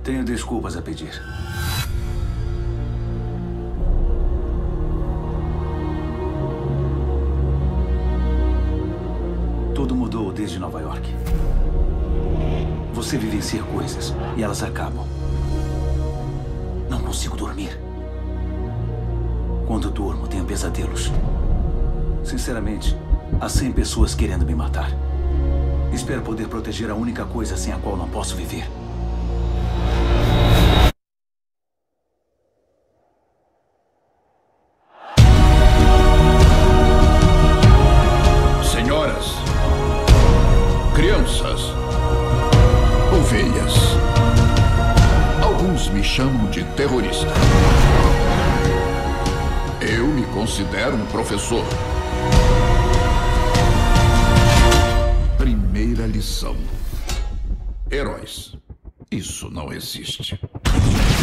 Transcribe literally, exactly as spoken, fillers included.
Tenho desculpas a pedir. Tudo mudou desde Nova York. Você vivencia coisas e elas acabam. Não consigo dormir. Quando durmo, tenho pesadelos. Sinceramente, há cem pessoas querendo me matar. Espero poder proteger a única coisa sem a qual não posso viver. Senhoras, crianças, ovelhas. Alguns me chamam de terrorista. Eu me considero um professor. Primeira lição: heróis. Isso não existe.